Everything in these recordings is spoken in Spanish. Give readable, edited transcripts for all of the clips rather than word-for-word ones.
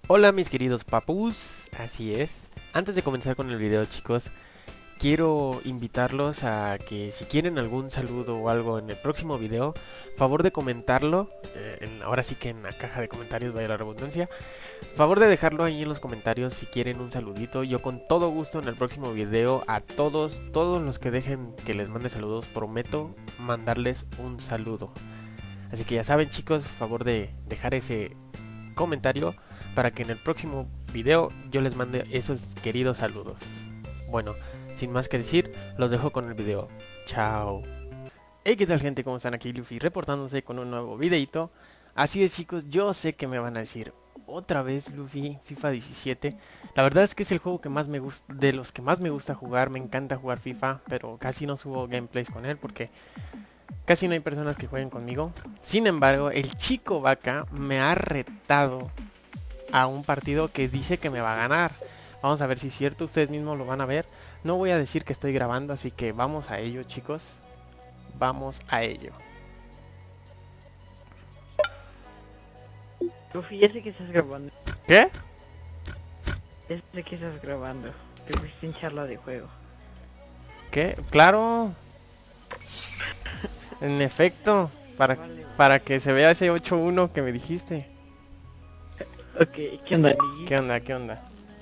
Hola mis queridos papus, así es. Antes de comenzar con el video, chicos, quiero invitarlos a que si quieren algún saludo o algo en el próximo video, favor de comentarlo, ahora sí que en la caja de comentarios, vaya la redundancia. Favor de dejarlo ahí en los comentarios si quieren un saludito. Yo con todo gusto en el próximo video a todos los que dejen que les mande saludos, prometo mandarles un saludo. Así que ya saben, chicos, favor de dejar ese comentario para que en el próximo video yo les mande esos queridos saludos. Bueno, sin más que decir, los dejo con el video. Chao. Hey, ¿qué tal, gente? ¿Cómo están? Aquí Luffy reportándose con un nuevo videito. Así es, chicos, yo sé que me van a decir otra vez Luffy, FIFA 17. La verdad es que es el juego que más me gusta, de los que más me gusta jugar. Me encanta jugar FIFA, pero casi no subo gameplays con él porque casi no hay personas que jueguen conmigo. Sin embargo, el chico vaca me ha retado a un partido que dice que me va a ganar. Vamos a ver si es cierto, ustedes mismos lo van a ver. No voy a decir que estoy grabando, así que vamos a ello, chicos. Vamos a ello. Luffy, ya sé que estás grabando. ¿Qué? Ya sé que estás grabando. Que fuiste en charla de juego. ¿Qué? Claro. En efecto, para que se vea ese 8-1 que me dijiste. Ok, ¿qué onda, Niggy? ¿Qué onda? ¿Qué onda?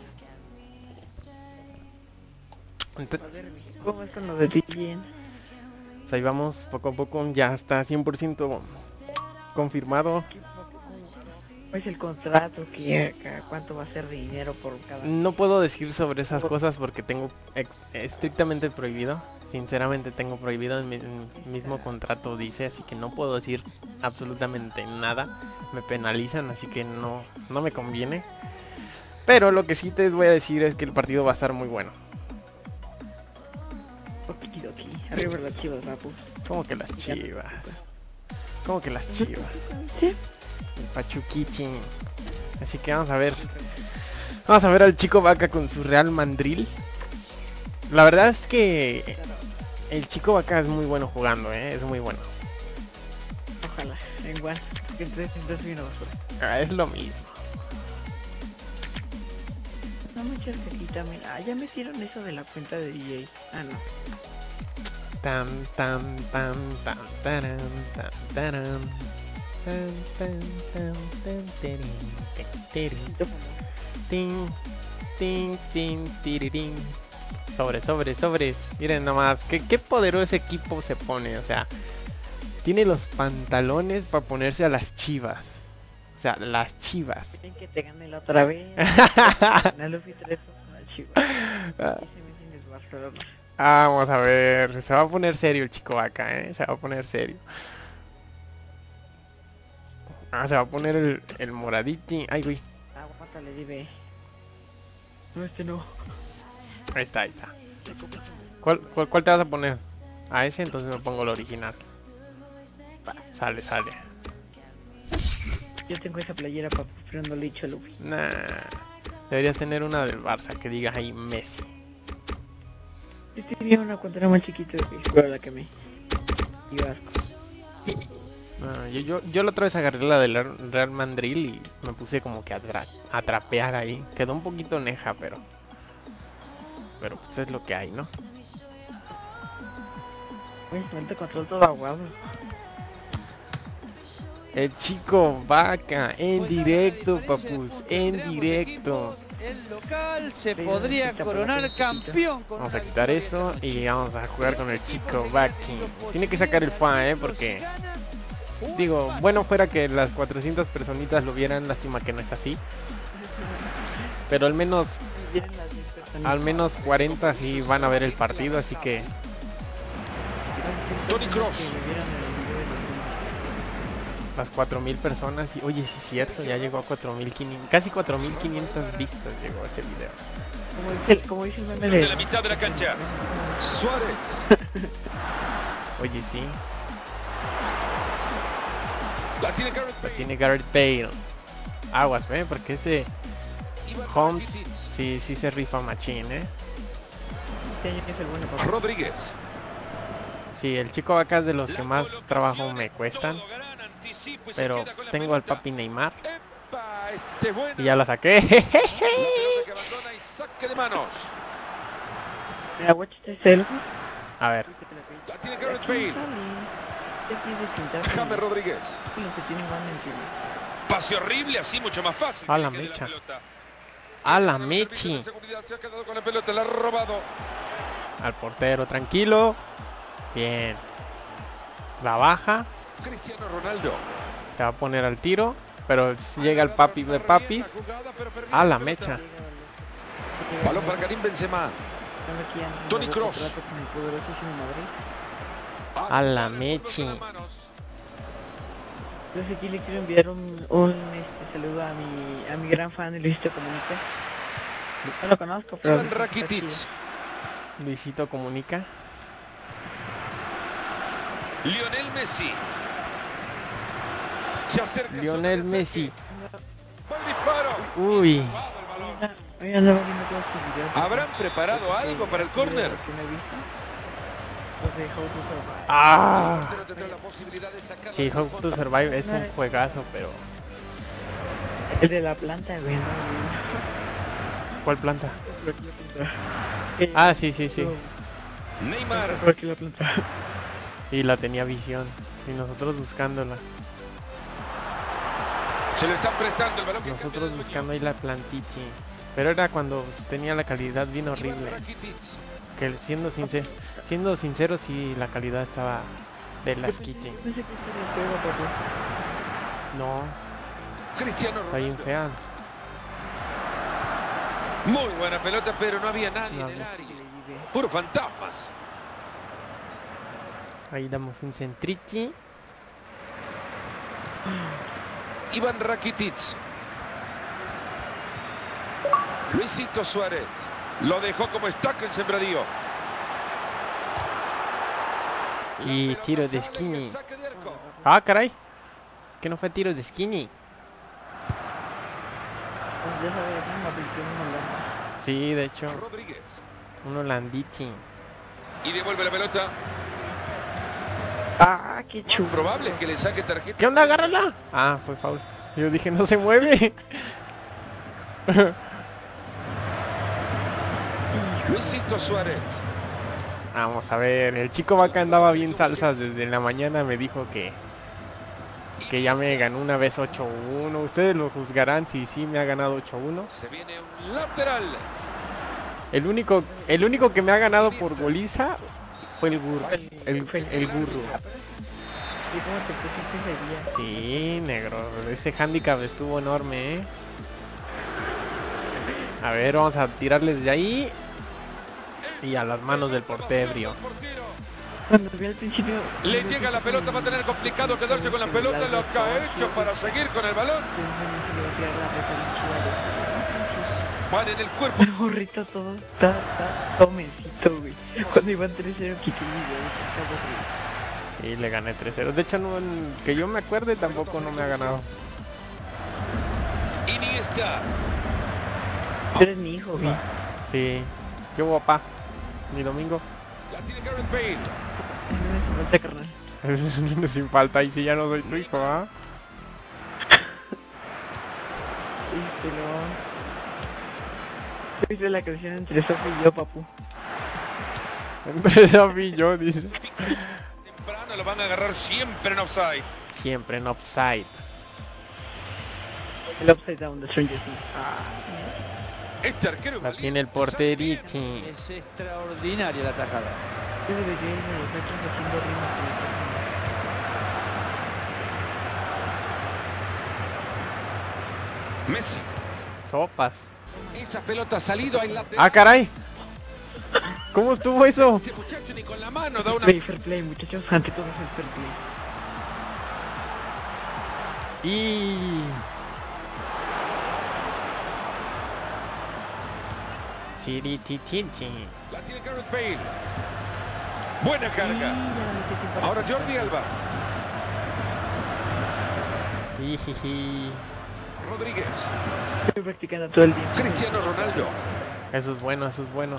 A ver, ¿cómo es con lo de DJing? Pues ahí vamos, poco a poco, ya está 100% confirmado. ¿Cuál es el contrato? ¿Cuánto va a ser de dinero por cada...? No puedo decir sobre esas cosas porque tengo estrictamente prohibido. Sinceramente tengo prohibido, en mi mismo contrato dice, así que no puedo decir absolutamente nada. Me penalizan, así que no me conviene. Pero lo que sí te voy a decir es que el partido va a estar muy bueno. Okidoki, arriba las chivas, papu. ¿Cómo que las chivas? ¿Cómo que las chivas? ¿Sí? El Pachuquiti. Así que vamos a ver. Vamos a ver al chico vaca con su Real Mandril. La verdad es que el chico vaca es muy bueno jugando, es muy bueno. Ojalá, en One. Entonces vino basura. Es lo mismo. No me eches cerquita, mira. Ah, ya me hicieron eso de la cuenta de DJ. Ah, no. Tan tan tan tan taran, tan taran, tan tan tan tan terin, terin, tin tin tin tirirín. Sobres. Miren nomás, qué poderoso equipo se pone, o sea, tiene los pantalones para ponerse a las chivas. O sea, las chivas. Quieren que te gane la otra vez. La Luffy 3 una chiva. Y se me tienes Barcelona. Vamos a ver, se va a poner serio el chico vaca, se va a poner serio. Se va a poner el moraditi. Ay, güey. Aguántale, dime. No, este no. Ahí está. ¿Cuál te vas a poner? A ese, entonces me pongo el original. Sale. Yo tengo esa playera para pero no le he dicho a Luffy. Nah. Deberías tener una del Barça que diga ahí Messi. Yo tenía una cuando era más chiquito que fue la que me dio asco. Yo la otra vez agarré la del Real Madrid y me puse como que a trapear ahí. Quedó un poquito neja, pero pues es lo que hay, ¿no? Uy, momento control todo aguado. El chico vaca en directo, papus, en directo. El local se podría coronar campeón. Vamos a quitar eso y vamos a jugar con el chico Baki. Tiene que sacar el FA, porque digo, bueno fuera que las 400 personitas lo vieran, lástima que no es así. Pero al menos 40 sí van a ver el partido, así que Toni Kroos. las 4000 personas y oye, sí es cierto, ya llegó a 4500, casi 4500 vistas llegó ese video. Como dice el meme De de... la mitad de la cancha. Suárez. Oye, sí, La tiene Gareth lo Bale. tiene Gareth Bale. Aguas, porque este Iván Holmes Rakitic. sí se rifa machín, Este año que es el bueno para... Rodríguez. Sí, el chico vaca es de los que más trabajo me cuestan. Pero pues, tengo al papi Neymar. Este es bueno. Y ya la saqué. La pelota que abandona y saque de manos. Mira, watch este algo. A ver. La tiene Gareth Bale. James Rodríguez. Los que tienen van en Chile. Pase horrible, así mucho más fácil. A la que de mecha. pelota. A la El servicio mechi. de seguridad se ha quedado con la pelota, la ha robado. Al portero, tranquilo. Bien. La baja. Cristiano Ronaldo. Se va a poner al tiro. Pero llega el papi de papis. A la mecha. Balón para Karim Benzema. Toni Kroos. A la mechi. Entonces aquí le quiero enviar un saludo a mi gran fan Luisito Comunica. No lo conozco, pero Ivan Rakitic. Luisito Comunica. Lionel Messi. Se acerca. Lionel Messi. Buen disparo. Uy. Hoy andaba viendo todos sus videos. ¿Habrán preparado algo para el córner? Que me he visto. Los de How to Survive. Ah. Pero tendrá la posibilidad de sacar Sí, How to Survive es un juegazo, pero... El de la planta, güey. ¿Cuál planta? No, Ah, sí, sí, sí. Neymar. Por aquí la planta. Y la tenía visión. Y nosotros buscándola. Se le están prestando el balón. que Nosotros cambia de buscando ahí la plantichi. Pero era cuando tenía la calidad bien dueño. horrible. Ivan Rakitic. Que siendo sincero, sí, la calidad estaba de las kitty. Pensé que se le pega, papu. No, Cristiano está bien Ronaldo. fea. Muy buena pelota, pero no había nadie No en el había. área. Puro fantasmas. Ahí damos un centrichi. Iván Rakitic. Luisito Suárez. Lo dejó como estaca en sembradío. La Y pelota tiro de sale y skinny. es saque de arco. Ah, caray. Que no fue tiro de skinny. Pues ya sabes, ¿no? Me apliqué un Holanda. Sí, de hecho, Rodríguez. un holandichi. Y devuelve la pelota. Ah, qué chulo. Probable que le saque tarjeta. ¿Qué onda? Agárrala. Ah, fue foul. Yo dije, no se mueve. Luisito Suárez. Vamos a ver, el chico vaca andaba bien salsas desde la mañana, me dijo que ya me ganó una vez 8-1. Ustedes lo juzgarán si sí me ha ganado 8-1. Se viene un lateral. El único que me ha ganado por goliza fue el burro. El burro. ¿Y cómo te pusiste ese día? Sí, negro, ese handicap estuvo enorme, ¿eh? A ver, vamos a tirarles de ahí. Y a las manos del portero. Cuando vi al principio... Le llega la pelota, va a tener complicado quedarse con la pelota. Lo que ha hecho para seguir con el balón. Van en el cuerpo. El gorrito todo está tomecito, güey. Cuando iban 3-0 quité el video. Y le gané 3-0. De hecho, no, que yo me acuerde, tampoco no me ha ganado. Iniesta. Tú eres mi hijo, güey. Sí. ¿Qué hubo, papá? Mi domingo. La tiene Gareth Bale. No me falta, carnal. Sin falta, y si ya no soy tu hijo, ¿ah? ¿Viste la canción entre Sofía y yo, papu? Entre Sofi y yo, dice. Temprano lo van a agarrar siempre en offside. Siempre en offside. El Upside Down de Stranger Things. Este arquero La tiene el porterichi. Es extraordinaria la tajada. Yo debería irme a los hechos haciendo rimas con Messi. Sopas. Esa pelota ha salido al lateral. ¡Ah, caray! ¿Cómo estuvo eso? Este muchacho ni con la mano da una. Fair play, muchachos, ante todo es el fair play. Y... Chiritichichi. La tiene Gareth Bale. Buena carga. Ahora Jordi Alba. Jijiji. Rodríguez. Estoy practicando todo el día. Cristiano Ronaldo. Eso es bueno, eso es bueno.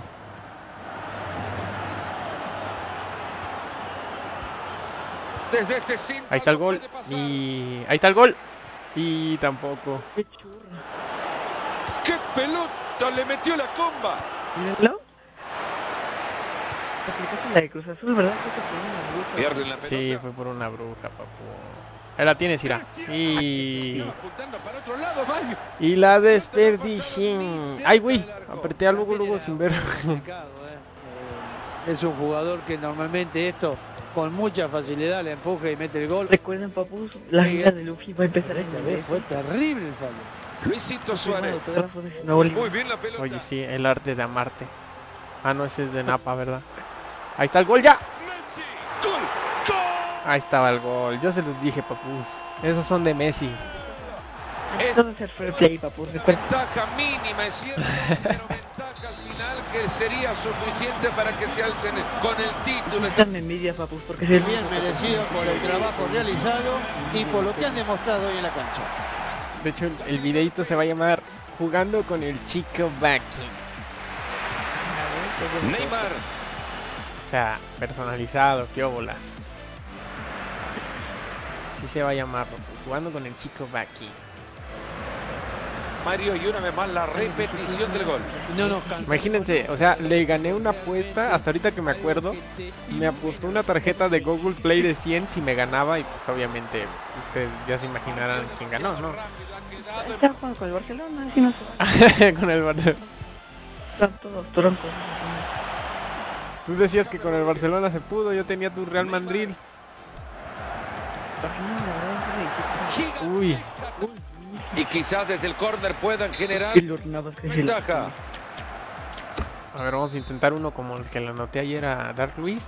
Desde este cinto Ahí está el no gol. puede pasar. Y... ahí está el gol. Y tampoco. Qué churro. ¡Qué pelota! ¡Le metió la comba! Míralo. Aplicaste la de Cruz Azul, ¿verdad? Creo que fue una bruja. Pierden la pelota. Sí, fue por una bruja, papu. Ahí la tienes, Ira. Y... Estaba apuntando para otro lado, Mario. Y la desperdicié. Ay, güey. Apreté algo luego sin ver. Es un jugador que normalmente esto con mucha facilidad le empuja y mete el gol. Recuerden, papus, la vida de Luffy va a empezar Esta esta vez vez. fue terrible el fallo. Luisito Suárez. Muy bien la pelota. Oye, sí, el arte de amarte. Ah, no, ese es de Napa, ¿verdad? Ahí está el gol ya. Messi. ¡Gol! ¡Gol! Ahí estaba el gol. Yo se los dije, papus. Esos son de Messi. Todo es el fair play, papus, recuerden. Ventaja mínima, es cierto, pero ventaja al final que sería suficiente para que se alcen con el título. Dame envidia, papus, porque se Bien merecido por el trabajo realizado y por lo que han demostrado hoy en la cancha. De hecho, el videito se va a llamar Jugando con el Chico Baki. Neymar. O sea, personalizado, qué óbolas. Así se va a llamar, Jugando con el Chico Baki. Mario, y una vez más la repetición del gol. No nos cansamos. Imagínense, o sea, le gané una apuesta, hasta ahorita que me acuerdo, me apostó una tarjeta de Google Play de 100 si me ganaba y pues obviamente pues, ustedes ya se imaginarán quién ganó, ¿no? Está jugando con el Barcelona, así no se va. Con el Barcelona. Están todos troncos. Tú decías que con el Barcelona se pudo, yo tenía tu Real Madrid. Uy, Y quizás desde el córner puedan generar Y los Navas que se la- ventaja. a ver, vamos a intentar uno como el que le anoté ayer a Dark Luis.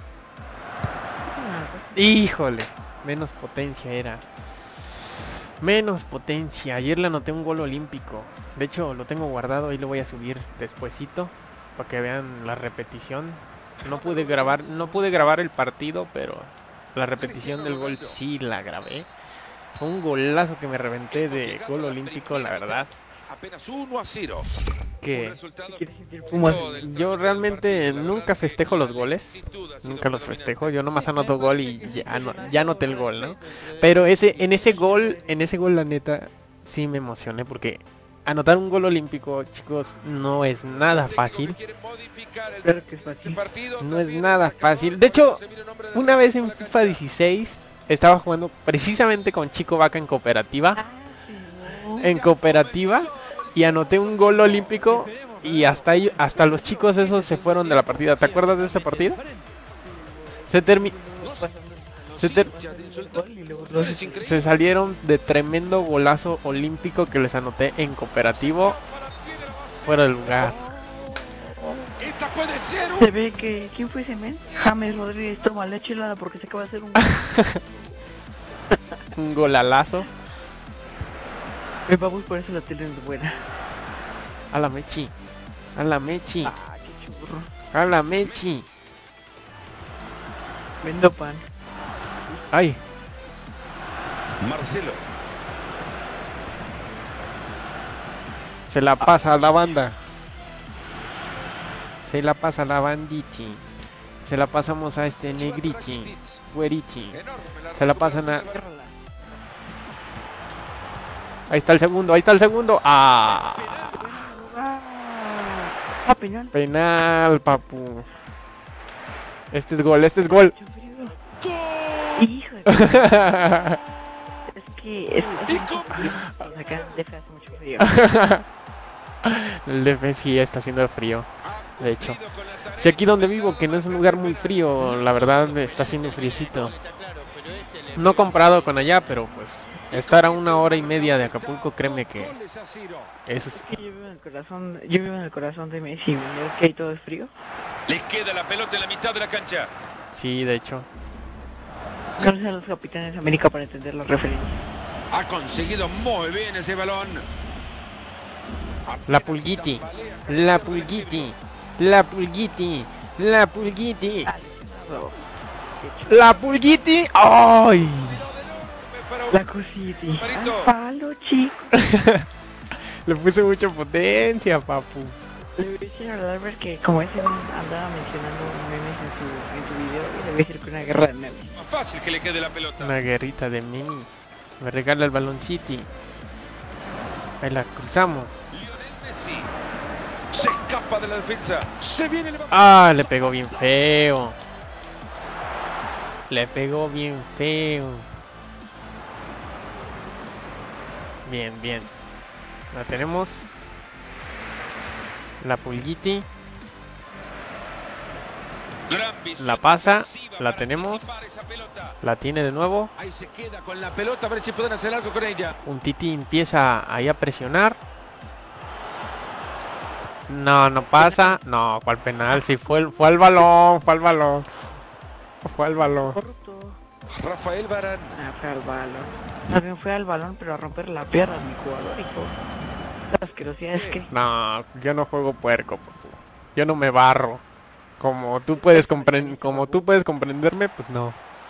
Híjole, menos potencia era. Menos potencia. Ayer le anoté un gol olímpico. De hecho, lo tengo guardado y lo voy a subir despuesito para que vean la repetición. No pude grabar el partido, pero la repetición del gol sí la grabé. Fue un golazo que me reventé de gol olímpico, la verdad. Apenas 1-0. Que Quiere sentir Pumas. yo realmente nunca festejo los goles. Nunca los festejo. Yo nomás anoto gol y ya anoté el gol, ¿no? Pero en ese gol la neta sí me emocioné porque anotar un gol olímpico, chicos, no es nada fácil. Claro que es fácil. No es nada fácil. De hecho, una vez en FIFA 16 estaba jugando precisamente con Chico Vaca en cooperativa. Y anoté un gol olímpico y hasta los chicos esos se fueron de la partida. ¿Te acuerdas de esa partida? Se salieron de tremendo golazo olímpico que les anoté en cooperativo fuera del lugar. Esta puede ser Se ve que... ¿Quién fue ese men? James Rodríguez toma leche helada porque se acaba de hacer un... Un golalazo. El papus, por eso la tele no es buena. A la Mechi. A la Mechi. Ah, qué churro. A la Mechi. Vendo pan. Ay. Marcelo. Se la pasa a la banda. Se la pasa a la bandichi. Se la pasamos a este negrichi. Güerichi. Se la pasan a... Ahí está el segundo. ¡Ah! Ah, penal. Penal, papu. Este es gol. Hijo de... Es que... Acá deja hace mucho frío. El DF sí está haciendo frío. De hecho. Si aquí donde vivo, que no es un lugar muy frío, la verdad está haciendo friecito. No comparado con allá, pero pues estar a 1 hora y media de Acapulco, créeme que eso es... Yo vivo en el corazón de Messi, ¿no? Que ahí todo es frío. Les queda la pelota en la mitad de la cancha. Sí, de hecho. Gracias a los capitanes de América para entender la referencia. Ha conseguido muy bien ese balón. La Pulguiti. ¡Ay! La cosita. Al palo, chico. Le puse mucha potencia, papu. Le voy a decir a Albert que como ese andaba mencionando memes en su video, y le voy a decir que una guerra de memes. Más fácil que le quede la pelota. Una guerrita de memes. Me regala el balón City. Ahí la cruzamos. Lionel Messi. Se escapa de la defensa. Se viene el... Ah, le pegó bien feo. Le pegó bien feo. Bien, bien. La tenemos. La Pulguiti. Gran visión La pasa. defensiva La para tenemos. anticipar esa pelota. La tiene de nuevo. Ahí se queda con la pelota, a ver si pueden hacer algo con ella. Un Titi empieza ahí a presionar. No, no pasa. No, ¿cuál penal? Sí, fue al balón. Fue al balón. Fue al balón. Corrupto. Rafael Varane. Ah, fue al balón. También fue al balón, pero a romper la pierna mi jugador, hijo. La asquerosidad es que... No, yo no juego puerco, papu. Yo no me barro. Como tú puedes comprenderme, pues no.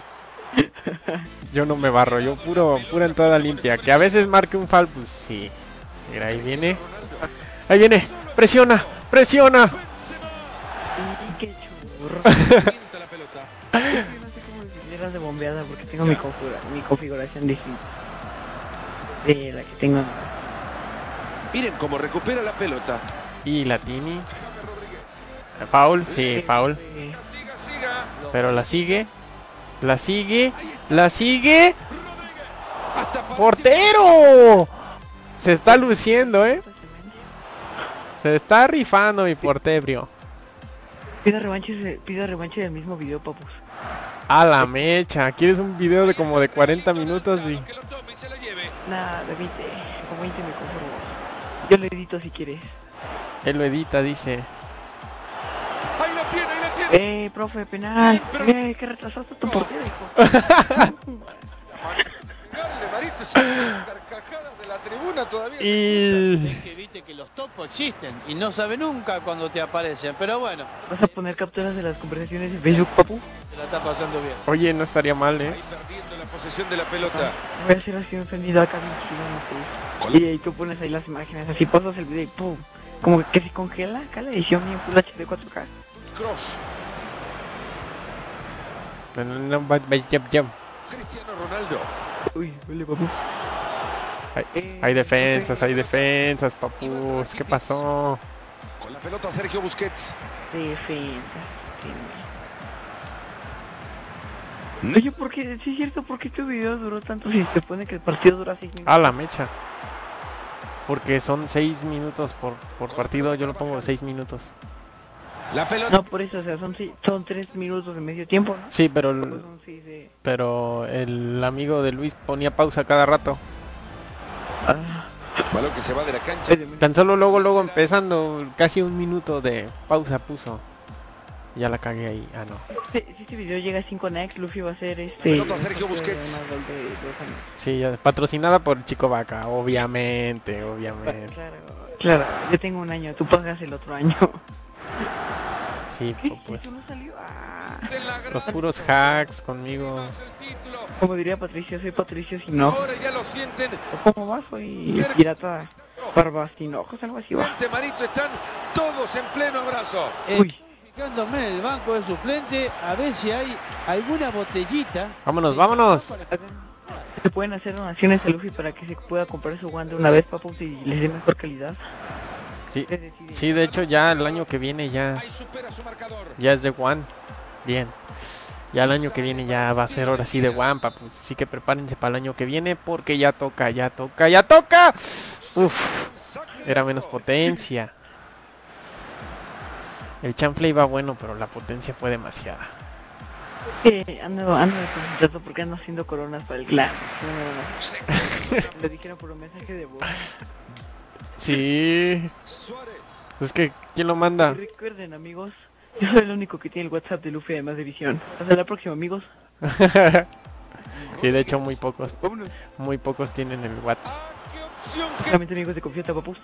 Yo no me barro, yo pura entrada limpia. Que a veces marque un foul, pues sí. Mira, ahí viene. Ahí viene. Presiona, presiona. Y qué churro. Pinta la pelota. Yo no sé cómo decidir de bombeada porque tengo mi configuración distinta de la que tengo. Miren cómo recupera la pelota. Y Latini. Foul, sí, foul. Siga, siga. Pero la sigue. La sigue. La sigue. Hasta ¡Portero! Se está luciendo, se está rifando mi portero. Pido revanche del mismo video, papus. A la mecha. ¿Quieres un video de como de 40 minutos? Sí. que lo tome y se la lleve. Nada, de 20. Con 20 me conformo. Yo lo edito si quieres. Él lo edita, dice. Ahí la tiene, ahí la tiene. Profe, penal. Que retrasaste tu portero, hijo. Dale, Marito, es una carcajada de la tribuna todavía. Y... Es que viste que los topos existen y no sabe nunca cuando te aparecen, pero bueno, ¿Vas a poner capturas de las conversaciones en Facebook, papu? te la está pasando bien. Oye, no estaría mal, Ahí perdiendo la posesión de la pelota. Voy a hacer así ofendido acá no sé. Y tú pones ahí las imágenes, así pasas el video y pum. Como que se congela acá la edición en Full HD 4K. Cross. Cristiano Ronaldo. Uy, huele, papu. Hay defensas, papus. ¿Qué pasó? Con la pelota Sergio Busquets. Defensa. Oye, ¿por qué? Sí es cierto, ¿por qué tu video duró tanto si se pone que el partido dura 6 minutos? A la mecha. Porque son 6 minutos por partido. Yo lo pongo 6 minutos. La pelota. No, por eso, o sea, son 3 minutos de medio tiempo, ¿no? Sí, pero Son 6 de... el amigo de Luis ponía pausa cada rato. Balón que se va de la cancha. Tan solo luego empezando, casi un minuto de pausa puso. Ya la cagué ahí. Ah, no. Si este video llega a 5 likes, Luffy va a ser Pelota Sergio Busquets. de 2 años. Sí, ya, patrocinada por Chico Vaca, obviamente. Claro, yo tengo un año, tú pagas el otro año. Sí, ¿Qué? pues. ¿Eso no salió? De la gran- Los puros hacks conmigo. El título. Como diría Patricio, soy Patricio sin ojos. Ahora ya lo sienten. O como más, soy pirata barba sin ojos, algo así va. Frente Marito están todos en pleno abrazo. Uy. Fijándome en el banco de suplente a ver si hay alguna botellita. Vámonos. Se pueden hacer donaciones a Luffy para que se pueda comprar su guante una vez, papus, y les dé mejor calidad. Sí, sí, de hecho ya el año que viene ya Ahí supera su marcador. es de One. Bien. Ya el año que viene ya va a ser ahora sí de One, papu. Así que prepárense para el año que viene porque ya toca. Uf, era menos potencia. El chanfle iba bueno, pero la potencia fue demasiada. Ando desconcentrado porque ando haciendo coronas para el clan. Lo dijeron por un mensaje de voz. Sí. Suárez. Es que, ¿quién lo manda? Y recuerden, amigos, yo soy el único que tiene el WhatsApp de Luffy además de visión. Hasta la próxima, amigos. Sí, de hecho muy pocos Vámonos. tienen el WhatsApp. Ah, qué opción que... Solamente amigos de confianza, papus.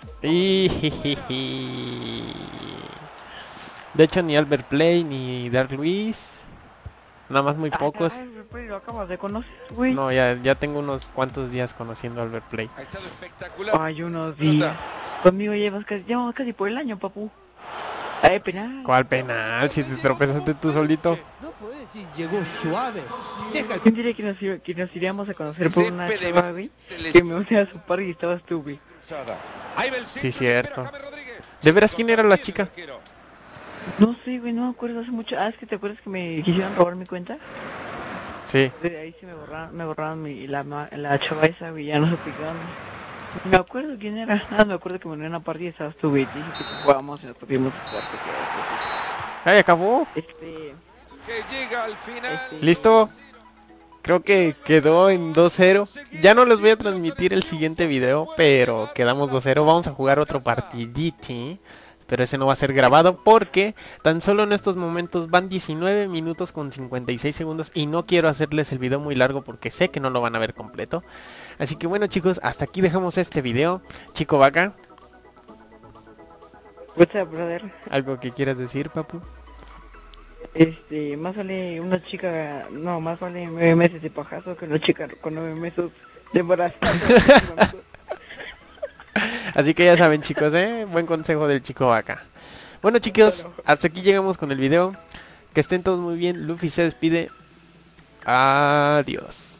De hecho ni Albert Play ni Dark Luis. Nada más muy pocos. Ay, lo acabas de conocer, güey. No, ya tengo unos cuantos días conociendo a Albert Play. Ha estado espectacular. Ay, unos días. Conmigo llevamos casi por el año, papu. Ay, penal. ¿Cuál penal? Si te tropezaste tú solito. No puede Sí, llegó suave. Deja ¿Quién diría que nos iríamos a conocer por una Césped de chava, güey? Que me unía a su par y estabas tú, güey. Ahí va el Sí, centro, cierto. espera James Rodríguez. ¿De veras quién era la chica? No sé, güey, no me acuerdo hace mucho. Ah, es que te acuerdas que me quisieron robar mi cuenta. Sí. De ahí sí me borraron la chava esa, güey, ya no supe qué onda. Ni me acuerdo quién era. Nada, me acuerdo que me uní a una partida y estabas tú, güey. Dije que jugábamos y nos podíamos jugar. ¡Ay, acabó! Que llega al final. ¿Listo? Creo que quedó en 2-0. Ya no les voy a transmitir el siguiente video, pero quedamos 2-0. Vamos a jugar otro partiditi. Pero ese no va a ser grabado porque tan solo en estos momentos van 19 minutos con 56 segundos. Y no quiero hacerles el video muy largo porque sé que no lo van a ver completo. Así que bueno, chicos, hasta aquí dejamos este video. Chico Vaca, What's up, brother? ¿algo que quieras decir, papu? Más vale una chica, no, más vale 9 meses de pajazo que una chica con 9 meses de embarazo. Así que ya saben, chicos, buen consejo del Chico Vaca. Bueno, chicos, hasta aquí llegamos con el video. Que estén todos muy bien. Luffy se despide. Adiós.